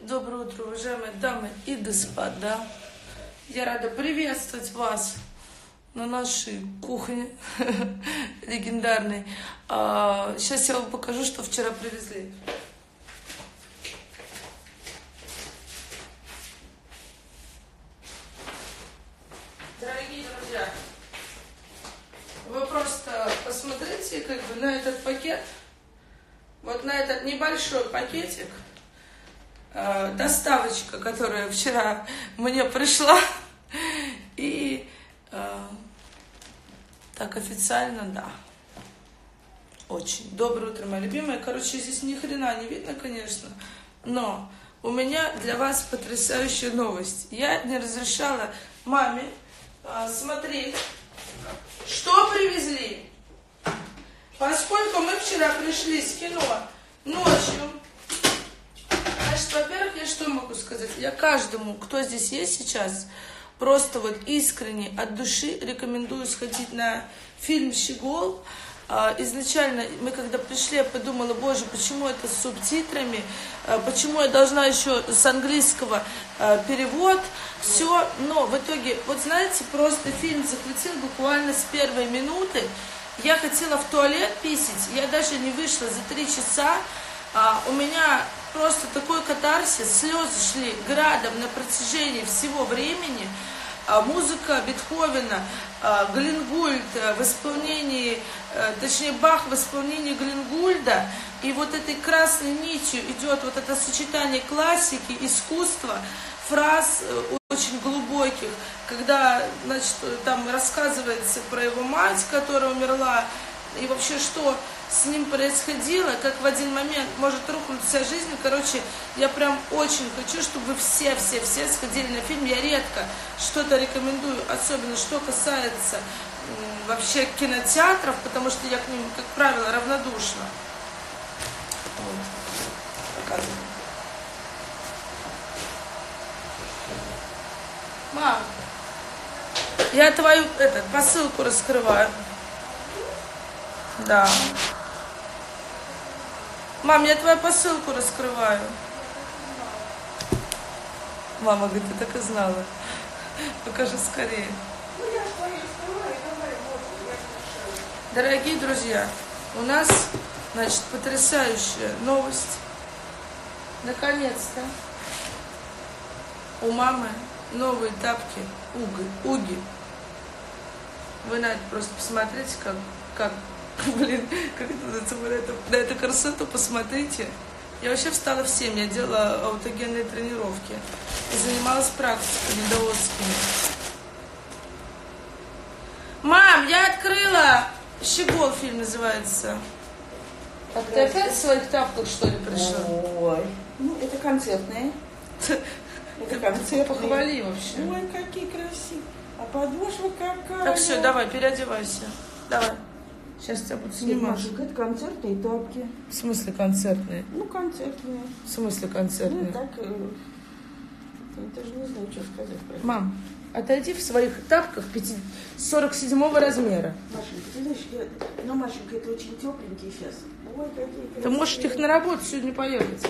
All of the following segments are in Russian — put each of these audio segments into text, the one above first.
Доброе утро, уважаемые дамы и господа. Я рада приветствовать вас на нашей кухне легендарной. Сейчас я вам покажу, что вчера привезли. Дорогие друзья, вы просто посмотрите на этот пакет, вот на этот небольшой пакетик. Доставочка, которая вчера мне пришла, и так официально, да, очень. Доброе утро, моя любимая. Короче, здесь ни хрена не видно, конечно, но у меня для вас потрясающая новость. Я не разрешала маме смотреть, что привезли, поскольку мы вчера пришли с кино ночью. Значит, во-первых, я что могу сказать? Я каждому, кто здесь есть сейчас, просто вот искренне, от души рекомендую сходить на фильм «Щегол». Изначально мы когда пришли, я подумала, боже, почему это с субтитрами, почему я должна еще с английского перевод, все. Но в итоге, вот знаете, просто фильм захватил буквально с первой минуты. Я хотела в туалет писать, я даже не вышла за 3 часа. У меня просто такой катарсис, слезы шли градом на протяжении всего времени. Музыка Бетховена, Глингульд в исполнении, точнее Бах в исполнении Глингульда. И вот этой красной нитью идет вот это сочетание классики, искусства, фраз очень глубоких, когда, значит, там рассказывается про его мать, которая умерла, и вообще что с ним происходило, как в один момент может рухнуть вся жизнь. Короче, я прям очень хочу, чтобы вы все сходили на фильм. Я редко что-то рекомендую, особенно что касается вообще кинотеатров, потому что я к ним, как правило, равнодушна. Вот. Показываю. Мам, я твою посылку раскрываю. Да. Мам, я твою посылку раскрываю. Мама говорит, ты так и знала. Покажи скорее. Дорогие друзья, у нас, значит, потрясающая новость. Наконец-то у мамы новые тапки Уги. Вы на это просто посмотрите, как блин, как это на эту красоту посмотрите. Я вообще встала в 7, я делала аутогенные тренировки и занималась практиками даосскими. Мам, я открыла «Щегол», фильм называется. А ты опять в своих тапках, что ли, пришла? Ой, ну это концертные. Это концертные. Похвали вообще. Ой, какие красивые. А подошва какая. Так, все, давай, переодевайся. Давай. Сейчас тебя буду снимать. Машик, это концертные тапки. В смысле концертные? Ну, концертные. В смысле концертные? Ну, так, я даже не знаю, что сказать про это. Мам, отойди в своих тапках 47 размера. Машенька, ты знаешь, Машенька, это очень тепленькие сейчас. Ой, какие красивые. Ты можешь их на работу сегодня поехать.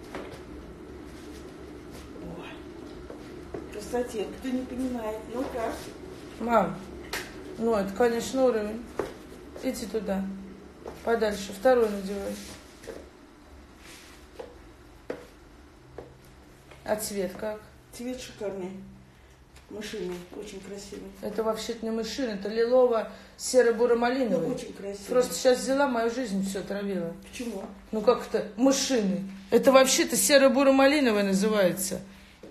Ой, красоте, кто не понимает. Ну как? Мам, ну это, конечно, уровень. Иди туда, подальше, второй надевай. А цвет как? Цвет шикарный. Мышиный, очень красивый. Это вообще-то не мышиный, это лилово-серо-буро-малиновый. Ну, очень красивый. Просто сейчас взяла, мою жизнь все отравила. Почему? Ну как это мышиный? Это вообще-то серо-буро-малиновый называется.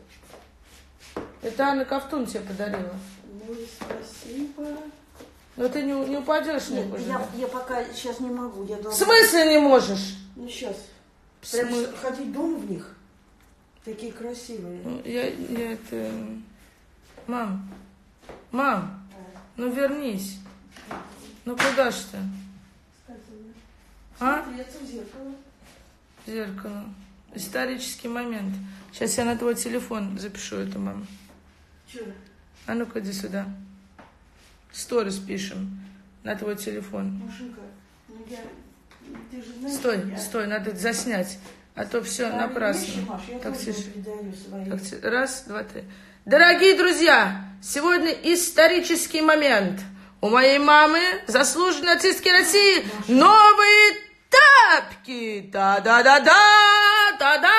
Это Анна Ковтун тебе подарила. Ну, спасибо. Но ты не упадешь, Нет, не я пока сейчас не могу. Я В должна... смысле не можешь? Ну, сейчас. Прям Ходить дома в них. Такие красивые. Ну, я это... Мам, ну вернись. Ну куда ж ты? А? Смотреться в зеркало. Зеркало. Исторический момент. Сейчас я на твой телефон запишу это, мам. Че? А ну-ка, иди сюда. Сторис пишем на твой телефон. Машенька, ну я... Ты же знаешь, Стой, надо заснять. А то все Там напрасно. вещи, Маш, я Так, тоже тише. передаю свои. Так, раз, два, три. Дорогие друзья, сегодня исторический момент. У моей мамы, заслуженной артистки России, новые тапки. Та-да-да-да,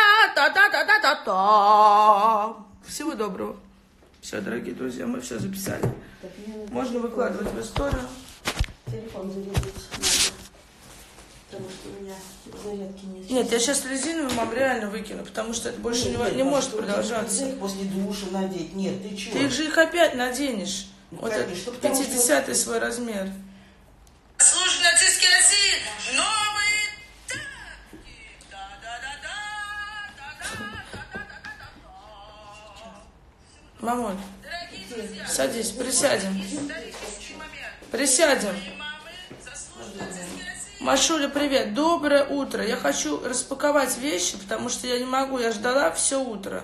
та-да-та-та-та-та-та. Всего доброго. Все, дорогие друзья, мы все записали. Так, мне Можно выкладывать в историю. телефон зарядить надо. Потому что у меня зарядки нет. Нет, я сейчас резиновую, мам, реально выкину, потому что это больше не может продолжаться. Нельзя их после душа надеть. Нет, ты чего? Ты их же их опять наденешь. Ну, Вот конечно, это потому что- 50-й свой размер. Заслуженной артистки России новые тапки. Мамуль, садись, присядем. Присядем. Машуля, привет. Доброе утро. Я хочу распаковать вещи, потому что я не могу. Я ждала все утро.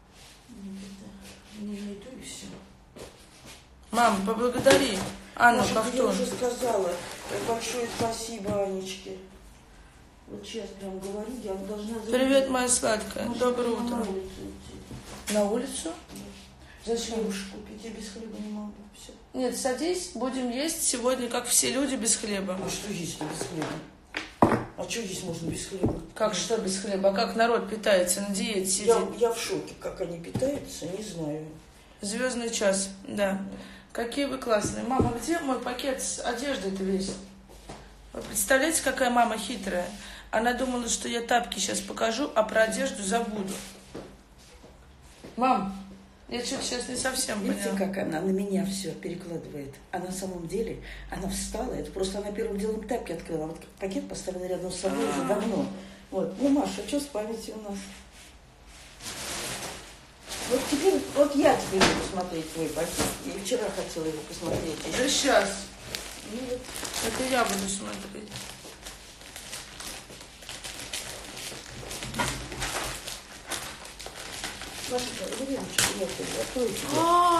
Не найду и все. Мам, поблагодари Анну Маша, я Ковтун. уже сказала. Большое спасибо, Анечке. Вот сейчас прям говорю, я должна... Привет, моя сладкая. Маша, Доброе я на утро. улицу идти. На улицу? Зачем? Хлебушек купить, я без хлеба не могу. Все. Нет, садись, будем есть сегодня, как все люди, без хлеба. А что есть-то без хлеба? А что есть можно без хлеба? Как что без хлеба? А как народ питается, на диете сидит? Я в шоке, как они питаются, не знаю. Звездный час, да. Какие вы классные. Мама, где мой пакет с одеждой-то весь? Вы представляете, какая мама хитрая? Она думала, что я тапки сейчас покажу, а про одежду забуду. Мам, я что-то сейчас не совсем Видите, поняла. как она на меня все перекладывает? А на самом деле она встала, это просто она первым делом тапки открыла. Вот пакет поставила рядом с собой уже давно. Вот. Ну, Маша, что с памятью у нас? Вот теперь, вот я теперь буду смотреть твой пакет. И вчера хотела его посмотреть. Да сейчас. Ну, вот. Это я буду смотреть. Машенька, Ириночка, я тебе открою тебе.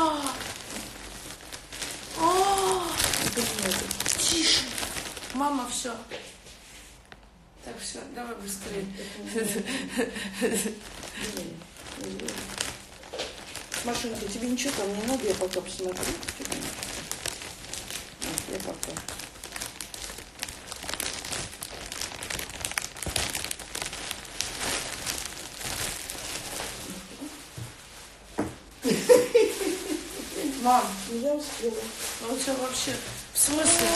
Это не это. Тише. Мама, все. Так, все, давай быстрее. Машенька, тебе ничего там не надо, я пока посмотрю. Вот, я пока. Мам, Ну, я успела. ну у тебя вообще... В смысле?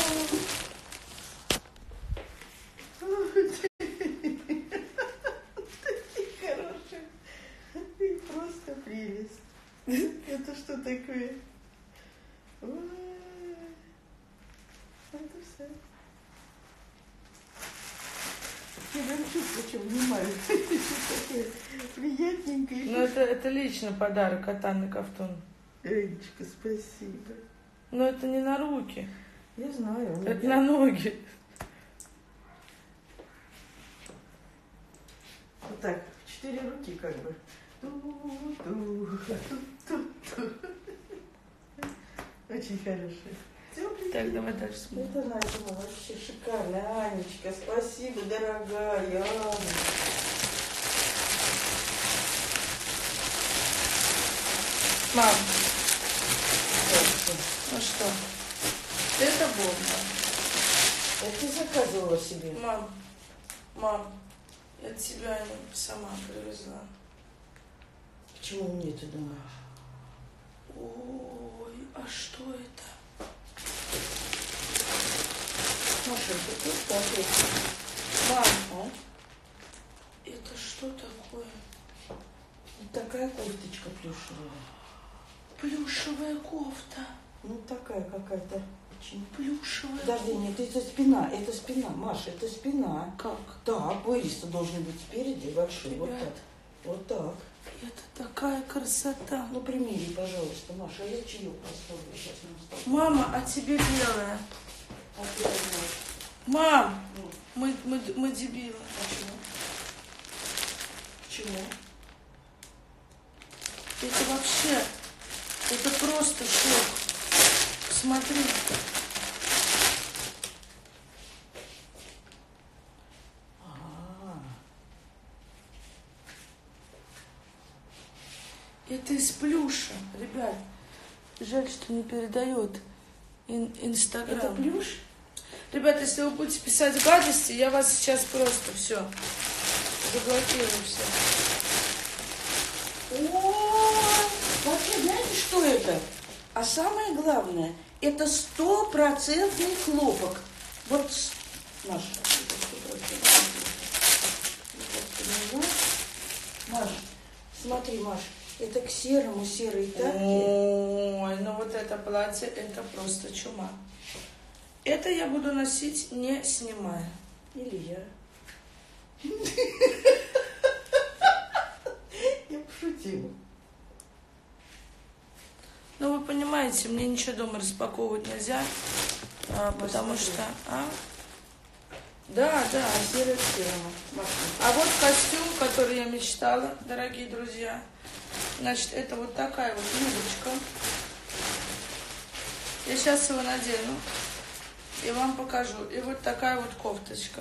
Ты хорошая. Ты просто прелесть. Это что такое? Ой, это все. Я прям чувствую, что внимаю. Такое приятненькое. Ну, это лично подарок от Анны Ковтун. Энечка, спасибо. Но это не на руки, Я знаю. это на ноги. Вот так, 4 руки как бы. Очень хорошая. Так, давай дальше смотрим. Это Надя вообще шикарная. Анечка, спасибо, дорогая. Аня. Мам, Здравствуйте. ну что? Это бомба. Это ты заказывала себе? Мам, я тебя сама привезла. Почему мне ты думаешь? Ой, а что это? Маша, это тут такой. Мам, А? это что такое? Вот такая кофточка плюшевая. Плюшевая кофта. Ну такая какая-то. Очень. Плюшевая Подожди, нет, это спина, Маша, это спина. Как? Так, вырез должен быть спереди большой, вот Ребят. так. Вот так. Это такая красота. Ну, примери, пожалуйста, Маша, я чаек поставлю сейчас на стол. Мама, а тебе белая? А ты знаешь. Мам, Ну, мы дебилы. почему? Почему? Это вообще, это просто шок. Смотри. Это из плюша, ребят. Жаль, что не передает Инстаграм. Это плюш? Ребят, если вы будете писать гадости, я вас сейчас просто все заблокирую все. О, вообще, знаете, что это? А самое главное, это 100% хлопок. Вот, Маша, Маш, смотри, Маш, это к серому серой тапки. Ой, ну вот это платье, это просто чума. Это я буду носить, не снимая. Или я. Я пошутила. Ну, вы понимаете, мне ничего дома распаковывать нельзя, потому что... Да, Серое к серому. А вот костюм, который я мечтала, дорогие друзья. Значит, это вот такая вот юбочка. Я сейчас его надену и вам покажу. И вот такая вот кофточка.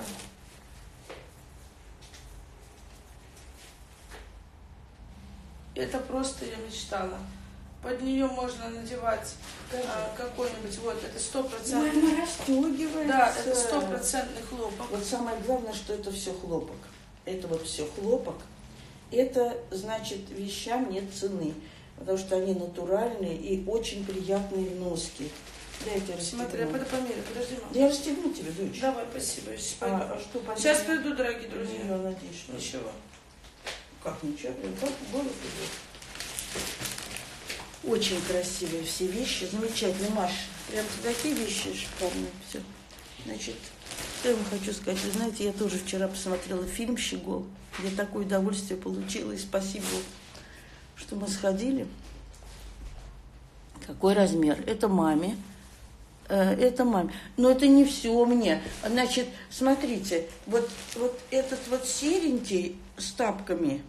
Это просто я мечтала. Под нее можно надевать какой-нибудь, вот, это 100%. Она расстегивается. Да, это 100% хлопок. Вот самое главное, что это все хлопок. Это вот все хлопок. Это, значит, вещам нет цены. Потому что они натуральные и очень приятные в носке. Дайте расстегну. Смотри, я пойду померяю, подожди, мам. Я расстегну тебе, дочь. Давай, спасибо, я сейчас пойду. Что, померяю? Сейчас приду, дорогие друзья. Я надеюсь, что... Ничего. Как ничего, прям как голос идет. Очень красивые все вещи, замечательные. Маш, прям такие вещи шикарные. Все. Значит, что я вам хочу сказать. Вы знаете, я тоже вчера посмотрела фильм «Щегол». Я такое удовольствие получила. И спасибо, что мы сходили. Какой размер? Это маме. Это маме. Но это не все мне. Значит, смотрите, вот этот вот серенький с тапками,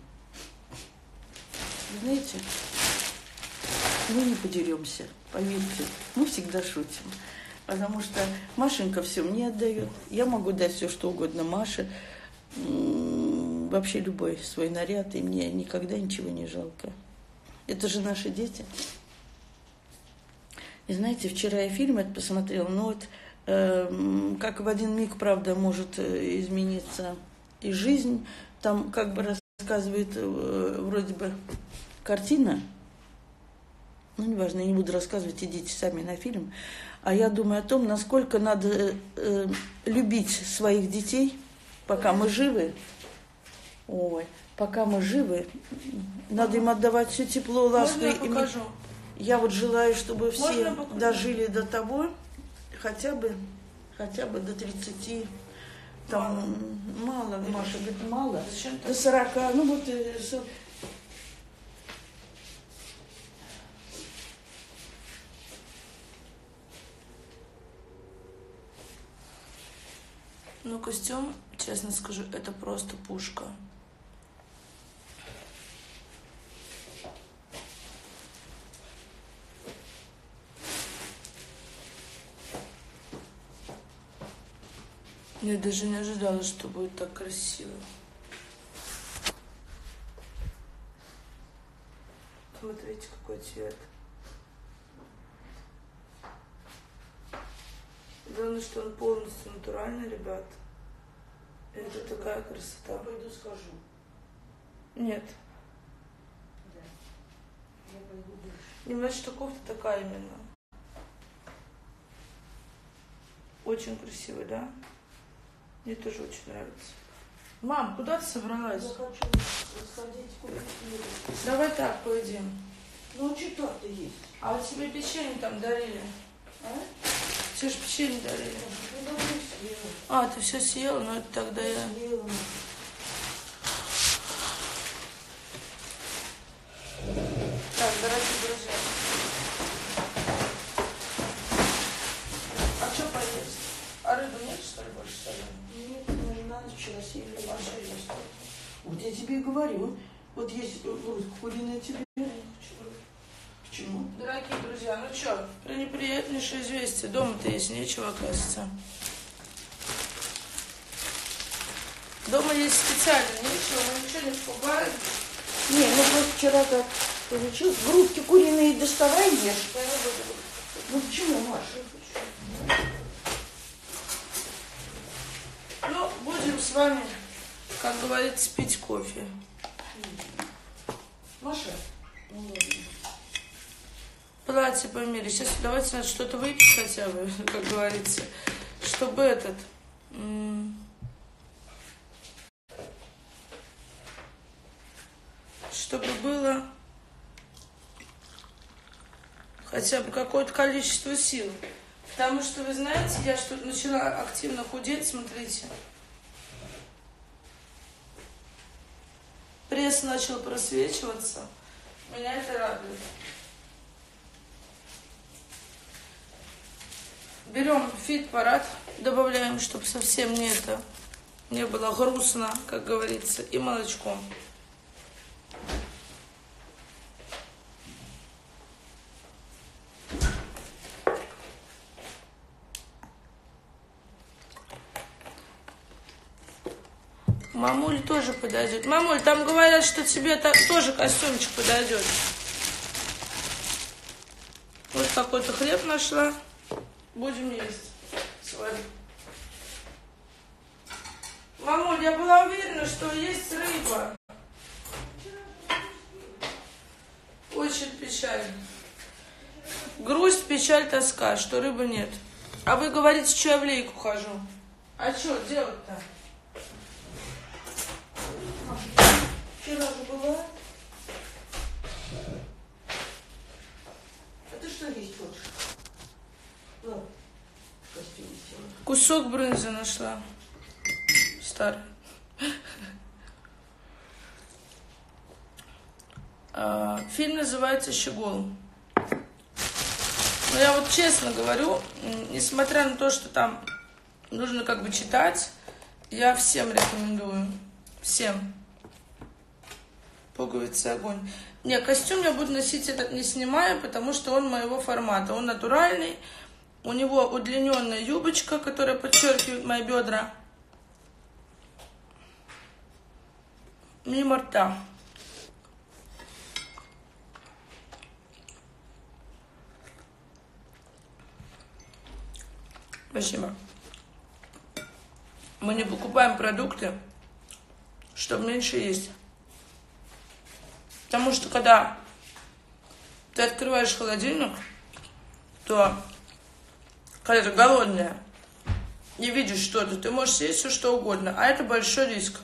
знаете, мы не подеремся, поверьте. Мы всегда шутим. Потому что Машенька все мне отдает. Я могу дать все, что угодно Маше. Вообще любой свой наряд. И мне никогда ничего не жалко. Это же наши дети. И знаете, вчера я фильм этот посмотрела. Ну вот, как в один миг, правда, может измениться и жизнь. Там как бы рассказывает вроде бы картина. Ну, неважно, я не буду рассказывать, идите сами на фильм. А я думаю о том, насколько надо любить своих детей, пока мы живы. Ой, пока мы живы, надо им отдавать все тепло, ласку. Можно я покажу? Я вот желаю, чтобы все Можно я покажу? дожили до того, хотя бы до 30. Там мало, Маша говорит, мало. Зачем так? До 40, ну вот... Ну, костюм, честно скажу, это просто пушка. Я даже не ожидала, что будет так красиво. Смотрите, какой цвет. Главное, что он полностью натуральный, ребят. Это такая красота. Я пойду скажу. Нет. Да. Я пойду больше. Не значит, что кофта такая именно. Очень красивый, да? Мне тоже очень нравится. Мам, куда ты собралась? Я хочу сходить куда-нибудь. Давай так поедим. Ну, а что так-то есть? А вот тебе печенье там дарили. А? Все же печенье дарили. Я давно съела. А, ты все съела? Ну, это тогда я... Съела. Так, дорогие друзья. А что поесть? А рыбы нет, что ли, больше соленой? Нет, мы же на ночь вчера съели. Маша есть. Вот я тебе и говорю. Вот есть куриное тебе. Почему? Дорогие друзья, ну что, пренеприятнейшее известие. Дома-то есть нечего, оказывается. Дома есть специально нечего, мы ничего не покупаем. Не, ну просто вчера так получилось. Грудки куриные доставай, ешь. Ну почему, Маша? Ну, будем с вами, как говорится, пить кофе. Маша? Ну ладно. Платье померить. Сейчас давайте надо что-то выпить хотя бы, как говорится, чтобы этот... чтобы было хотя бы какое-то количество сил. Потому что, вы знаете, я что-то начала активно худеть, смотрите. Пресс начал просвечиваться. Меня это радует. Берем фит-парад, добавляем, чтобы совсем не было грустно, как говорится, и молочко. Мамуль тоже подойдет. Мамуль, там говорят, что тебе тоже костюмчик подойдет. Вот какой-то хлеб нашла. Будем есть с вами. Мамуль, я была уверена, что есть рыба. Очень печально. Грусть, печаль, тоска, что рыбы нет. А вы говорите, что я в лейку хожу. А что делать-то? Вчера же была. А ты что есть хочешь? Ну, костюм сделала. Кусок брынзы нашла. Старый. Фильм называется «Щегол». Но я вот честно говорю, несмотря на то, что там нужно как бы читать, я всем рекомендую. Всем. Пуговицы огонь. Не, костюм я буду носить этот не снимая, потому что он моего формата. Он натуральный. У него удлиненная юбочка, которая подчеркивает мои бедра. Мимо рта. Спасибо. Мы не покупаем продукты, чтобы меньше есть. Потому что когда ты открываешь холодильник, то когда ты голодная и видишь что-то, ты можешь съесть все что угодно, а это большой риск.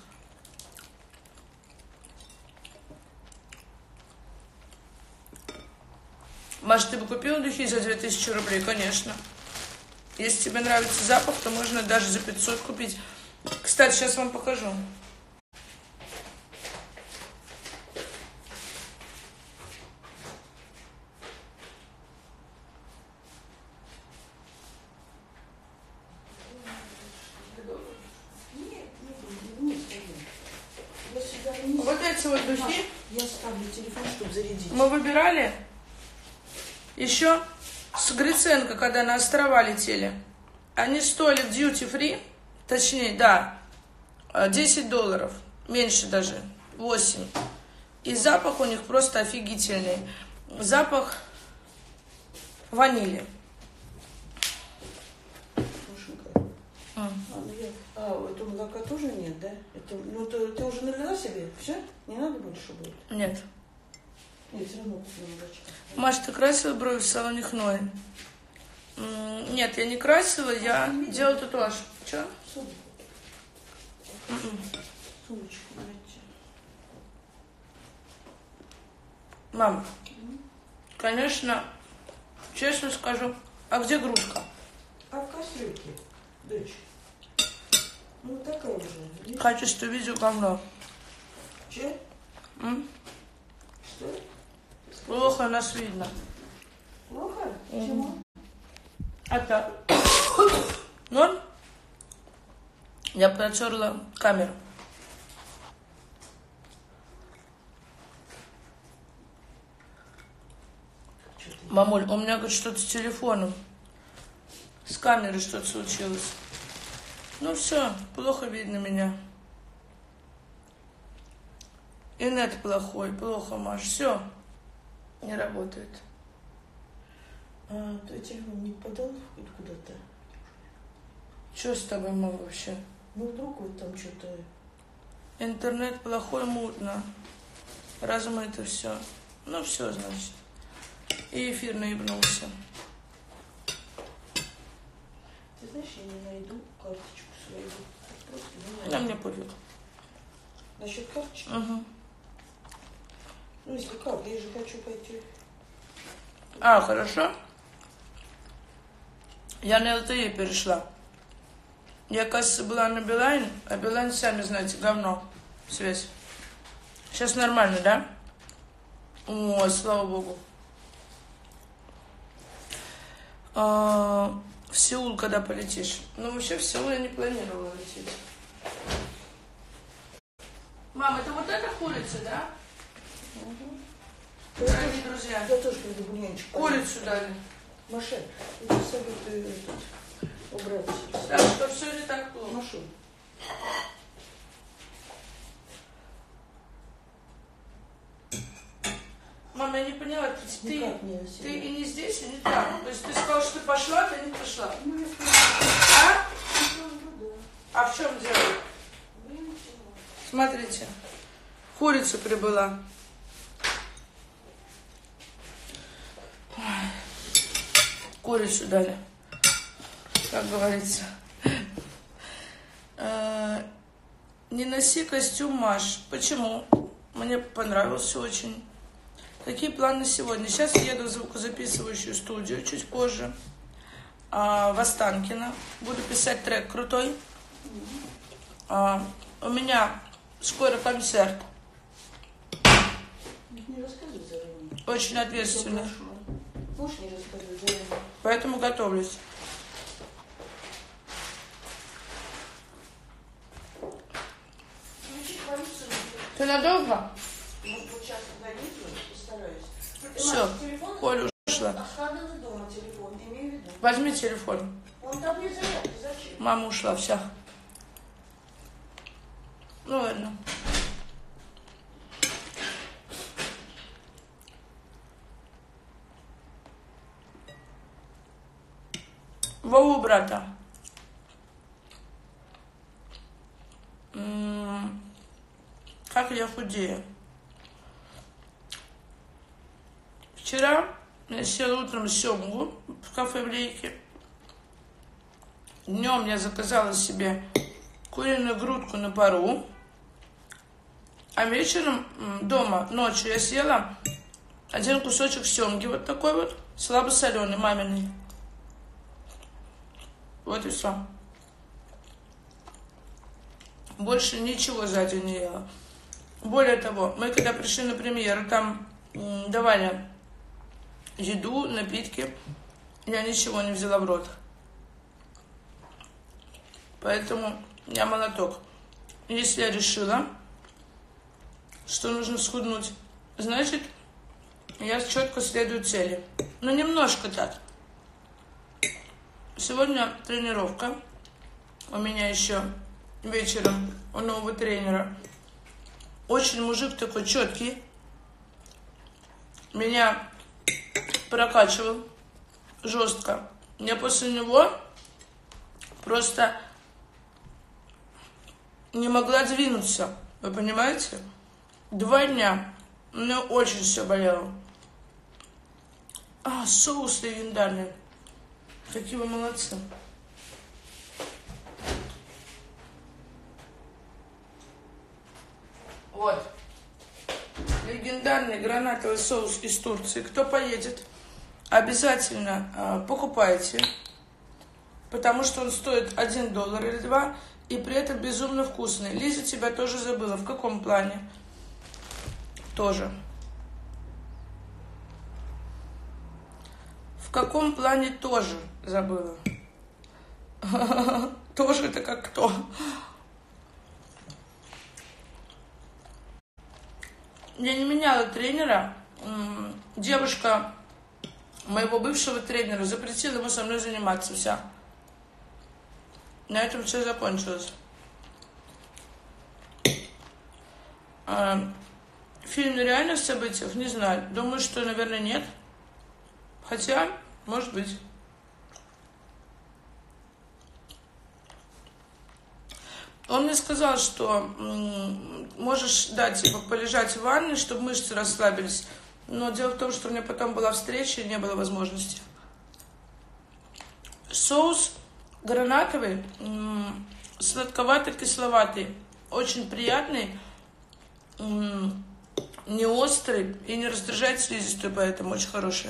Маш, ты бы купила духи за 2000 рублей? Конечно. Если тебе нравится запах, то можно даже за 500 купить. Кстати, сейчас вам покажу. Вот эти вот духи. Я ставлю телефон, чтобы зарядить. Мы выбирали еще с Гриценко, когда на острова летели. Они стоили в duty free, точнее, да, $10, меньше даже, 8. И запах у них просто офигительный. Запах ванили. Это молока тоже нет, да? Это, ну, ты уже налила себе? Все? Не надо больше будет? Нет. Нет, все равно купила молочко. Маш, ты красила брови в салоне Хной? Нет, я не красила, я делала татуаж. Че? Сумочку найти. Мам, конечно, честно скажу, а где грудка? А в кастрюльке, дочь? Ну, такая уже. Видишь? Качество видео говно. Че? Что? Плохо нас видно. Плохо? Почему? А так? Норм? Я протерла камеру. Мамуль, у меня, говорит, что-то с телефоном. С камерой что-то случилось. Ну все, плохо видно меня. И нет плохой, плохо, Маш. Все. Не работает. А твой телефон не подал куда-то? Что с тобой, мам, вообще? Ну, вдруг вот там что-то... Интернет плохой, мутно. Размыто все. Ну, все, значит. И эфир наебнулся. Ты знаешь, я не найду карточку свою. Просто не найду. Да мне пофиг. Насчет карточки? Угу. Ну, если как, я же хочу пойти. А, хорошо. Я на ЛТЕ перешла. Я, кажется, была на Билайн, а Билайн, сами знаете, говно. Связь. Сейчас нормально, да? Ой, слава богу. В Сеул когда полетишь? Ну, вообще в Сеул я не планировала лететь. Мам, это вот эта курица, да? Угу. Дорогие друзья. Я тоже приду бульончик. Курицу дали. Маша, иди советую убрать. Так что все не так плохо. Машу. Мама, я не поняла, ты и не здесь, и не там. То есть ты сказала, что ты пошла, ты не пошла. А? А в чем дело? Смотрите, курица прибыла. Курицу дали, как говорится. Не носи костюм, Маш. Почему? Мне понравился очень. Какие планы сегодня? Сейчас я еду в звукозаписывающую студию, чуть позже, в Останкино. Буду писать трек крутой. У меня скоро концерт. Не рассказывай заранее. Очень ответственно. Можешь не рассказывать заранее? Поэтому готовлюсь. Ты надолго? Ну, вот сейчас туда еду, постараюсь. Все, Коля ушла. Оставила дома телефон, имею в виду. Возьми телефон. Он там не зарядки, зачем? Мама ушла, вся. Ну ладно. Вову брата. Как я худею. Вчера я села утром семгу в кафе в Лейке. Днем я заказала себе куриную грудку на пару. А вечером дома, ночью я съела один кусочек семги, вот такой вот, слабосоленый, маминый. Вот и все. Больше ничего за день не ела. Более того, мы когда пришли на премьеру, там давали еду, напитки. Я ничего не взяла в рот. Поэтому я молоток. Если я решила, что нужно схуднуть, значит, я четко следую цели. Но немножко так. Сегодня тренировка. У меня еще вечером у нового тренера. Очень мужик такой четкий. Меня прокачивал жестко. Я после него просто не могла двинуться. Вы понимаете? 2 дня. Мне очень все болело. Соус легендарный. Какие вы молодцы. Вот. Легендарный гранатовый соус из Турции. Кто поедет, обязательно покупайте. Потому что он стоит $1 или 2. И при этом безумно вкусный. Лиза тебя тоже забыла. В каком плане? Тоже. В каком плане тоже забыла? Тоже это как кто? Я не меняла тренера. Девушка моего бывшего тренера запретила ему со мной заниматься. Вся. На этом все закончилось. фильм на реальных событиях? Не знаю. Думаю, что, наверное, нет. Хотя, может быть. Он мне сказал, что можешь, да, типа, полежать в ванной, чтобы мышцы расслабились. Но дело в том, что у меня потом была встреча и не было возможности. Соус гранатовый, сладковато-кисловатый. Очень приятный, не острый и не раздражает слизистую, поэтому очень хороший.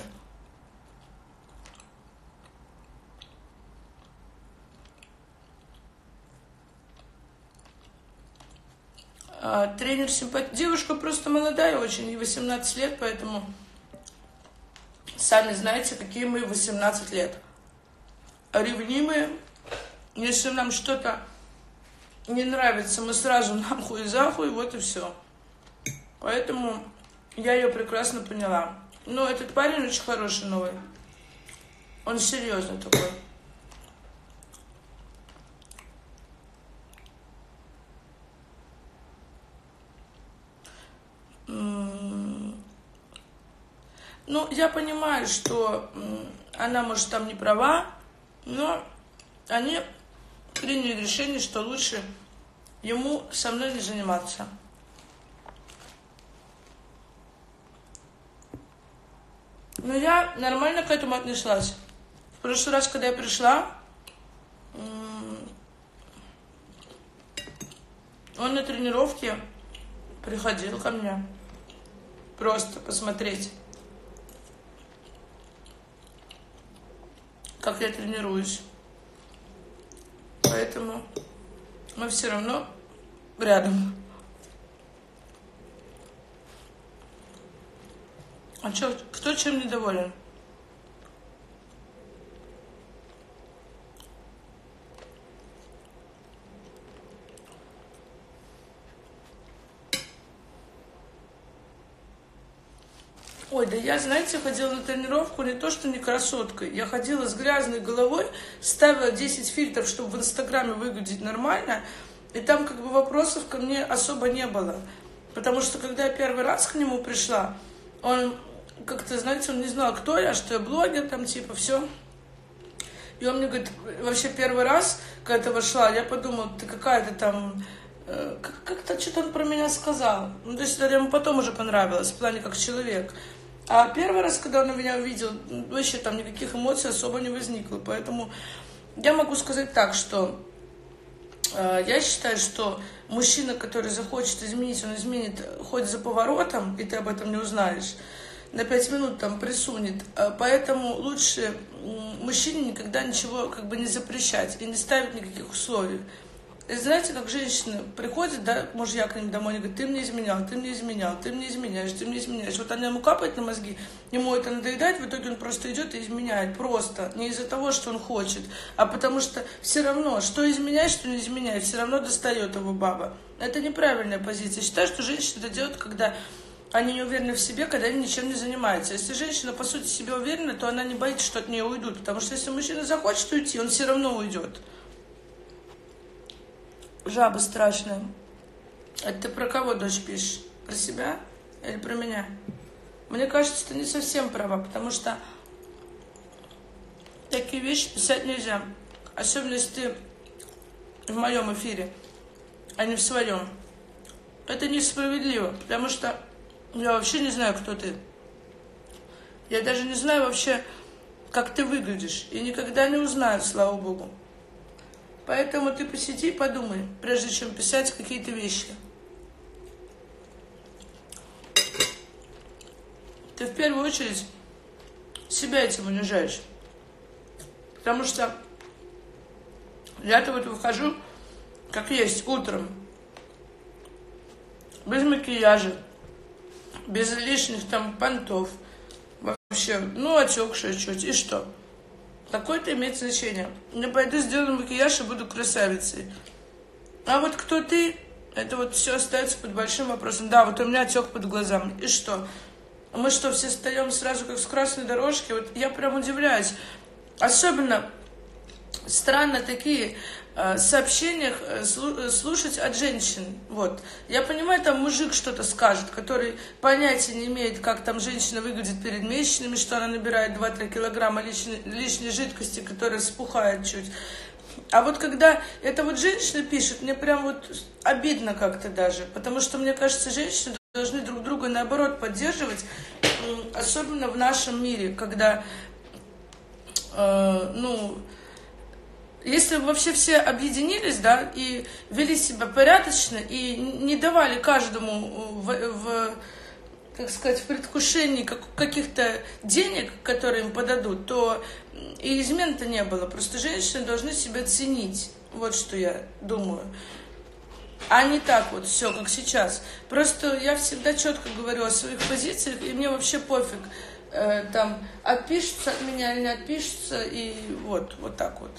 Тренер симпатичный. Девушка просто молодая очень, ей 18 лет, поэтому сами знаете, какие мы в 18 лет. Ревнимые. Если нам что-то не нравится, мы сразу нахуй и захуй, вот и все. Поэтому я ее прекрасно поняла. Но этот парень очень хороший новый. Он серьезный такой. Ну, я понимаю, что она, может, там не права, но они приняли решение, что лучше ему со мной не заниматься. Но я нормально к этому отнеслась. В прошлый раз, когда я пришла, он на тренировке приходил ко мне просто посмотреть, как я тренируюсь. Поэтому мы все равно рядом. А что, кто чем недоволен? Ой, да я, знаете, ходила на тренировку не то, что не красоткой. Я ходила с грязной головой, ставила 10 фильтров, чтобы в Инстаграме выглядеть нормально. И там как бы вопросов ко мне особо не было. Потому что когда я первый раз к нему пришла, он как-то, знаете, он не знал, кто я, что я блогер, там типа все. И он мне говорит, вообще первый раз, когда ты вошла, я подумала, ты какая-то там... Как-то что-то он про меня сказал. Ну, то есть это ему потом уже понравилось, в плане как человек. А первый раз, когда он меня увидел, вообще там никаких эмоций особо не возникло. Поэтому я могу сказать так, что я считаю, что мужчина, который захочет изменить, он изменит хоть за поворотом, и ты об этом не узнаешь, на 5 минут там присунет. Поэтому лучше мужчине никогда ничего как бы не запрещать и не ставить никаких условий. И знаете, как женщина приходит, да, мужья к ним домой, и говорит, ты мне изменял, ты мне изменял, ты мне изменяешь, ты мне изменяешь. Вот она ему капает на мозги, ему это надоедает, в итоге он просто идет и изменяет. Просто. Не из-за того, что он хочет, а потому что все равно, что изменяет, что не изменяет, все равно достает его баба. Это неправильная позиция. Я считаю, что женщины это делают, когда они не уверены в себе, когда они ничем не занимаются. Если женщина, по сути, себе уверена, то она не боится, что от нее уйдут. Потому что если мужчина захочет уйти, он все равно уйдет. Жаба страшная. Это ты про кого, дочь, пишешь? Про себя или про меня? Мне кажется, ты не совсем права, потому что такие вещи писать нельзя. Особенно, если ты в моем эфире, а не в своем. Это несправедливо, потому что я вообще не знаю, кто ты. Я даже не знаю вообще, как ты выглядишь. И никогда не узнаю, слава богу. Поэтому ты посиди и подумай, прежде чем писать какие-то вещи. Ты в первую очередь себя этим унижаешь. Потому что я-то вот выхожу, как есть, утром. Без макияжа, без лишних там понтов. Вообще, ну, отекшая чуть. И что? Какое-то имеет значение. Я пойду сделаю макияж и буду красавицей. А вот кто ты, это вот все остается под большим вопросом. Да, вот у меня отек под глазами. И что? Мы что, все встаем сразу как с красной дорожки? Вот я прям удивляюсь. Особенно странно такие сообщениях слушать от женщин. Вот. Я понимаю, там мужик что-то скажет, который понятия не имеет, как там женщина выглядит перед месячными, что она набирает 2-3 килограмма лишней жидкости, которая вспухает чуть. А вот когда эта вот женщина пишет, мне прям вот обидно как-то даже, потому что, мне кажется, женщины должны друг друга, наоборот, поддерживать, особенно в нашем мире, когда, если бы вообще все объединились, да, и вели себя порядочно, и не давали каждому как сказать, в предвкушении каких-то денег, которые им подадут, то и измен-то не было. Просто женщины должны себя ценить. Вот что я думаю. А не так вот все, как сейчас. Просто я всегда четко говорю о своих позициях, и мне вообще пофиг, там, отпишутся от меня или не отпишутся, и вот так вот.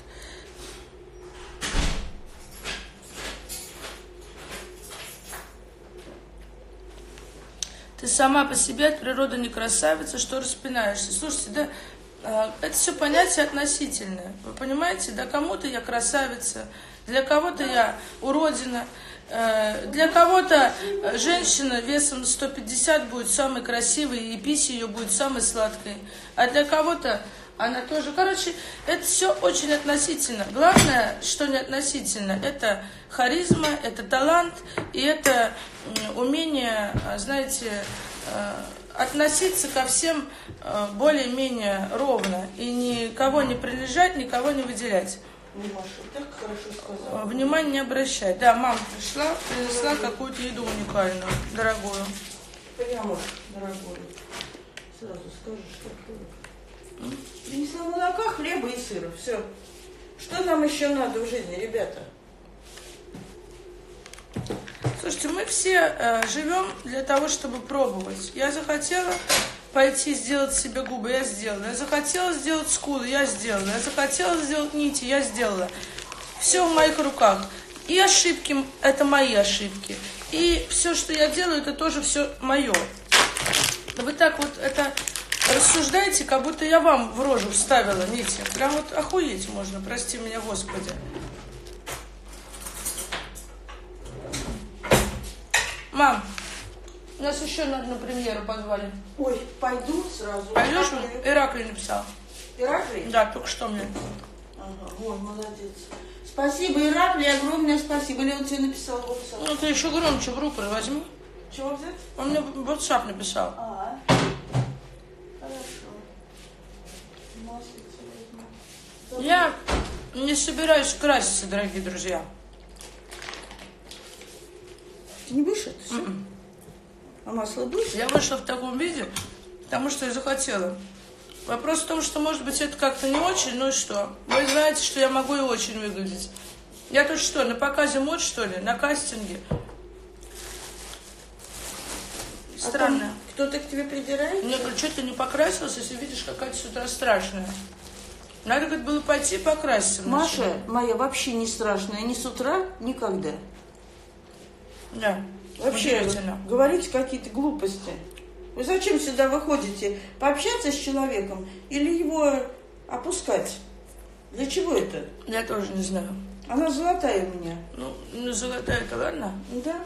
Ты сама по себе от природы не красавица, что распинаешься. Слушайте, да, это все понятие относительное. Вы понимаете, да, кому-то я красавица, для кого-то я уродина, для кого-то женщина весом 150 будет самой красивой, и пись ее будет самой сладкой, а для кого-то она тоже. Короче, это все очень относительно. Главное, что не относительно, это харизма, это талант, и это умение, знаете, относиться ко всем более-менее ровно, и никого не принижать, никого не выделять. Маша, так хорошо сказала. Внимание не обращать. Да, мама принесла какую-то еду уникальную, дорогую. Прямо дорогую. Сразу скажешь, как принесла молока, хлеба и сыра. Все. Что нам еще надо в жизни, ребята? Слушайте, мы все живем для того, чтобы пробовать. Я захотела пойти сделать себе губы, я сделала. Я захотела сделать скулы, я сделала. Я захотела сделать нити, я сделала. Все в моих руках. И ошибки, это мои ошибки. И все, что я делаю, это тоже все мое. Вы так вот это рассуждаете, как будто я вам в рожу вставила нити. Прям вот охуеть можно, прости меня, Господи. Мам, нас еще на премьеру позвали. Ой, пойду сразу. Пойдешь? Ираклий написал. Ираклий? Да, только что мне. Ага, вон, молодец. Спасибо, Ираклий, огромное спасибо. Или он тебе написал в WhatsApp? Ну, ты еще громче в рупор возьми. Чего взять? Он мне в WhatsApp написал. Хорошо. Маслица возьму. Я не собираюсь краситься, дорогие друзья. Ты не будешь это все? А масло будешь? Я вышла в таком виде, потому что я захотела. Вопрос в том, что, может быть, это как-то не очень, ну и что? Вы знаете, что я могу и очень выглядеть. Я тут что, на показе мод, что ли? На кастинге? Странно. Кто-то к тебе придирается? Мне говорят, что ты не покрасилась, если видишь, какая ты с утра страшная. Надо, говорит, было пойти покраситься. Маша моя вообще не страшная ни с утра, никогда. Да. Вообще, говорите какие-то глупости. Вы зачем сюда выходите? Пообщаться с человеком или его опускать? Для чего это? Я тоже не знаю. Она золотая у меня. Ну золотая-то, ладно? Да.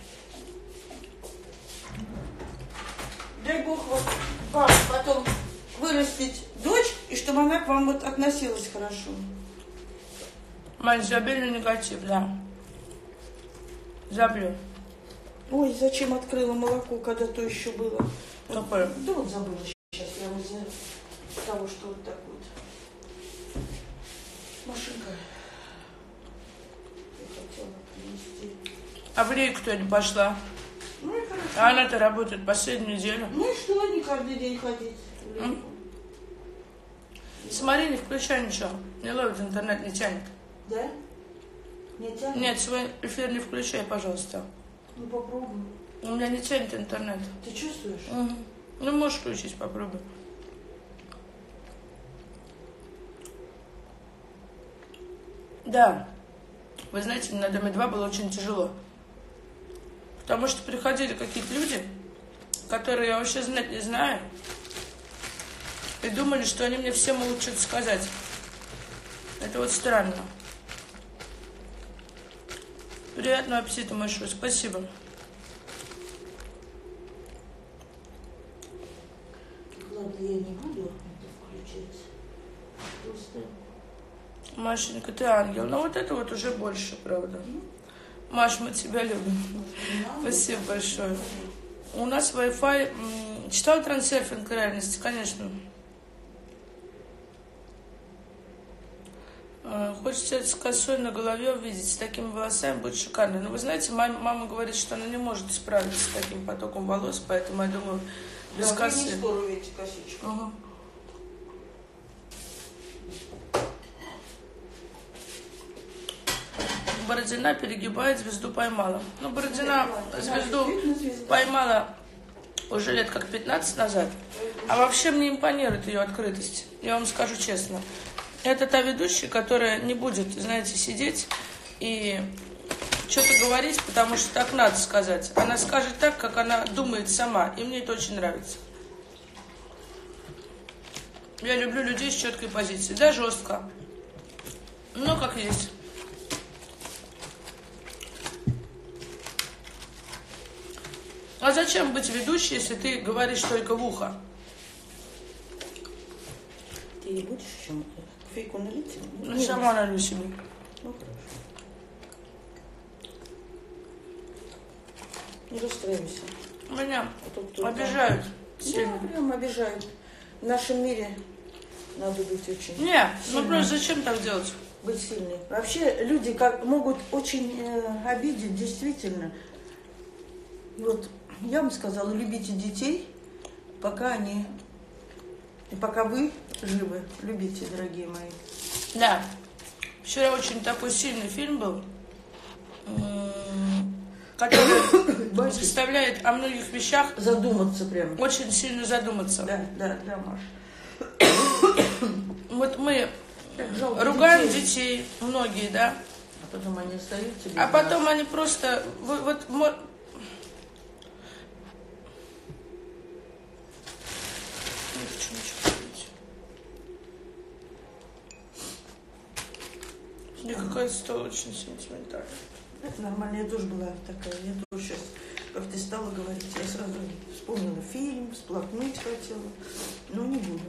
Дай Бог вам потом вырастить дочь, и чтобы она к вам вот относилась хорошо. Мать, изобильный негатив, да. Забью. Ой, зачем открыла молоко, когда то еще было? Какое? Да вот забыла сейчас, прямо из-за того, что вот так вот. Машинка. Я хотела принести. А в рейку-то не пошла. Ну и хорошо. А она-то работает последнюю неделю. Ну и что, не каждый день ходить в рейку? Смотри, не включай ничего. Не ловит интернет, не тянет. Да? Не тянет? Нет, свой эфир не включай, пожалуйста. Ну попробуй. У меня не тянет интернет. Ты чувствуешь? Угу. Ну, можешь включить, попробуй. Да. Вы знаете, на Доме 2 было очень тяжело. Потому что приходили какие-то люди, которые я вообще знать не знаю, и думали, что они мне все могут что-то сказать. Это вот странно. Приятного аппетита, Машу. Спасибо. Ладно, я не буду это включать. Просто... Машенька, ты ангел. Но вот это вот уже больше, правда. Маш, мы тебя любим. Спасибо большое. У нас Wi-Fi. Читал «Трансерфинг реальности», конечно. Хочется с косой на голове увидеть, с такими волосами будет шикарно. Но вы знаете, мама говорит, что она не может справиться с таким потоком волос, поэтому я думаю, без косы. Вы не скоро увидите косичку. Ага. Бородина перегибает, звезду поймала. Ну, Бородина звезду поймала уже лет как 15 назад. А вообще мне импонирует ее открытость. Я вам скажу честно. Это та ведущая, которая не будет, знаете, сидеть и что-то говорить, потому что так надо сказать. Она скажет так, как она думает сама. И мне это очень нравится. Я люблю людей с четкой позицией. Да, жестко. Но как есть. А зачем быть ведущей, если ты говоришь только в ухо? Ты не будешь еще кофейку налить? Ну, сама налью себе. Ну, хорошо. Не расстраивайся. Меня обижают. Да, прям обижают. В нашем мире надо быть очень Не, сильным. ну просто зачем так делать? Быть сильной. Вообще люди как могут очень обидеть, действительно. Вот я вам сказала, любите детей, пока они... И пока вы живы, любите, дорогие мои. Да. Вчера очень такой сильный фильм был, который заставляет о многих вещах Задуматься прям. очень сильно задуматься. Да, Маш. Вот мы ругаем детей, многие, да? А потом они остаются без А потом нас. они просто... Мне какая-то стала очень сентиментальная. Это нормально, я тоже была такая. Я тоже сейчас, как ты стала говорить, я сразу вспомнила фильм, сплакнуть хотела, но не буду.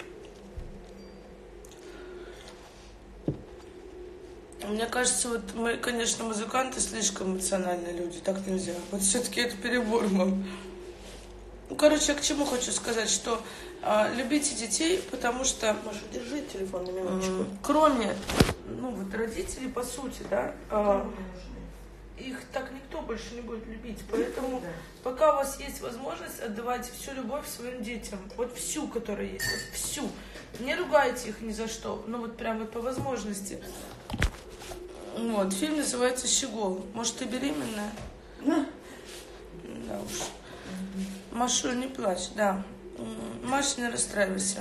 Мне кажется, вот мы, конечно, музыканты, слишком эмоциональные люди, так нельзя. Вот все-таки это перебор, мам. Ну, короче, я к чему хочу сказать, что любите детей, потому что... Маша, держи телефон на минуточку. Кроме, вот родителей, по сути, да, их так никто больше не будет любить. Поэтому пока у вас есть возможность, отдавайте всю любовь своим детям. Вот всю, которая есть, вот всю. Не ругайте их ни за что, вот прям вот по возможности. Вот, фильм называется «Щегол». Может, ты беременная? Да уж. Машу, не плачь, да. Маша, не расстраивайся.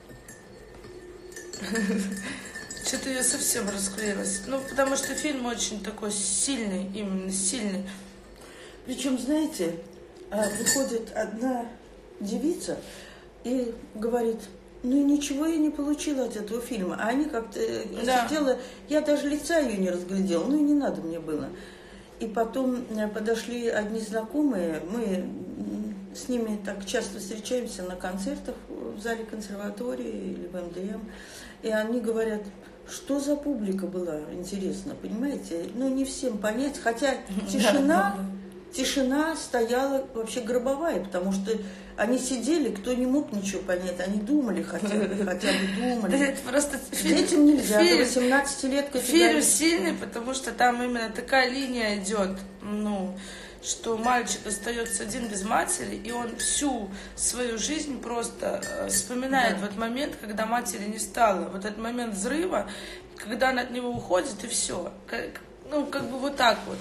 Что-то я совсем расклеилась. Потому что фильм очень такой сильный, именно сильный. Причем, знаете, выходит одна девица и говорит, ничего я не получила от этого фильма. А они как-то сидела, я даже лица ее не разглядела, и не надо мне было. И потом подошли одни знакомые, мы с ними так часто встречаемся на концертах в зале консерватории или в МДМ, и они говорят, что за публика была, интересно, понимаете? Не всем понять, хотя тишина стояла вообще гробовая, потому что они сидели, кто не мог ничего понять, они думали хотя бы думали. Это просто детям нельзя, до 18 лет фильм сильный, потому что там именно такая линия идет, что мальчик остается один без матери, и он всю свою жизнь просто вспоминает вот момент, когда матери не стало, вот этот момент взрыва, когда она от него уходит, и все. Как бы вот так вот.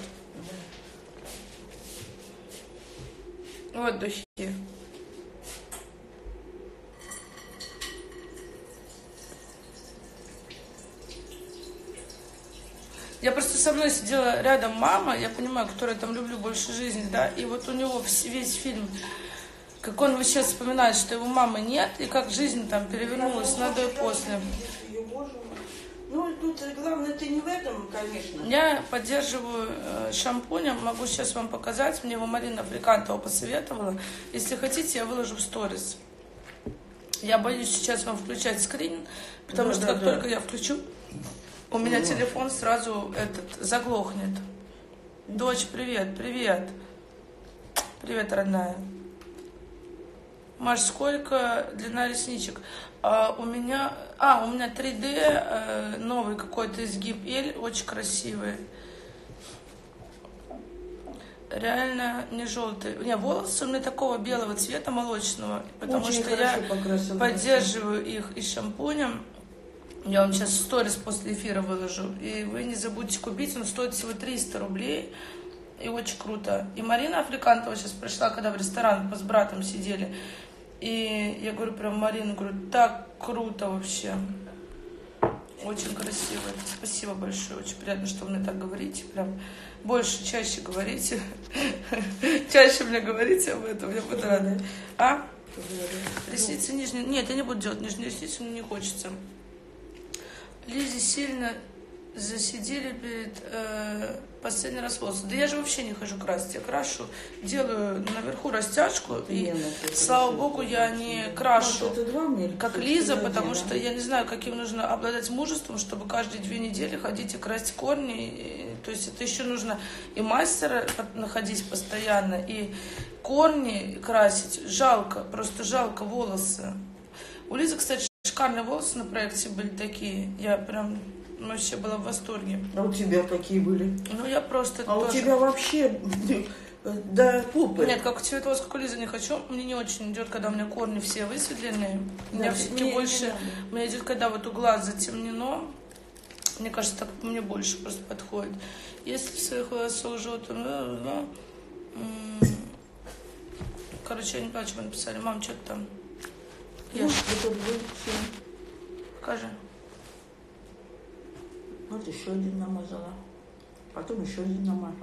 Вот духи. Я просто со мной сидела рядом мама, я понимаю, которую я там люблю больше жизни, да, и вот у него весь фильм, как он сейчас вспоминает, что его мамы нет, и как жизнь там перевернулась на до и после. тут главное, ты не в этом, конечно. Я поддерживаю шампунем. Могу сейчас вам показать. Мне его Марина Африкантова посоветовала. Если хотите, я выложу в сторис. Я боюсь сейчас вам включать скрин, потому что как только я включу, у меня телефон сразу заглохнет. Дочь, привет, привет. Привет, родная. Маш, сколько длина ресничек? У меня 3D, новый какой-то изгиб L, очень красивый. Реально не желтый. Не, волосы у меня такого белого цвета, молочного, потому очень что я поддерживаю их и шампунем. Я вам сейчас сторис после эфира выложу. И вы не забудьте купить, он стоит всего 300 рублей. И очень круто. И Марина Африкантова сейчас пришла, когда в ресторан с братом сидели. И я говорю, прям Марина, говорю, так круто вообще. Очень красиво. Спасибо большое. Очень приятно, что вы мне так говорите. Прям больше, чаще говорите. Чаще мне говорите об этом. Я буду рада. А? Ресницы нижние. Нет, я не буду делать нижние ресницы, мне не хочется. Лизе сильно засидели перед последний раз волосы. Да я же вообще не хожу красить. Я крашу, делаю наверху растяжку. И, слава богу, я не крашу, как Лиза, потому что я не знаю, каким нужно обладать мужеством, чтобы каждые 2 недели ходить и красить корни. То есть это еще нужно и мастера находить постоянно, и корни красить. Жалко, просто жалко волосы. У Лизы, кстати, шикарные волосы на проекте были такие. Я прям вообще была в восторге. А у тебя какие были? Ну, я просто... А тоже... у тебя вообще до попы. Нет, как цвет волос, как у Лизы, не хочу. Мне не очень идет, когда у меня корни все высветленные. Мне все-таки больше... Мне идет, когда вот у глаз затемнено. Мне кажется, так мне больше просто подходит. Если в своих волосах желтым... Короче, я не понимаю, что вы написали. Мам, что ты там? Ешь. Покажи. Вот еще один намазала. Потом еще один намажу.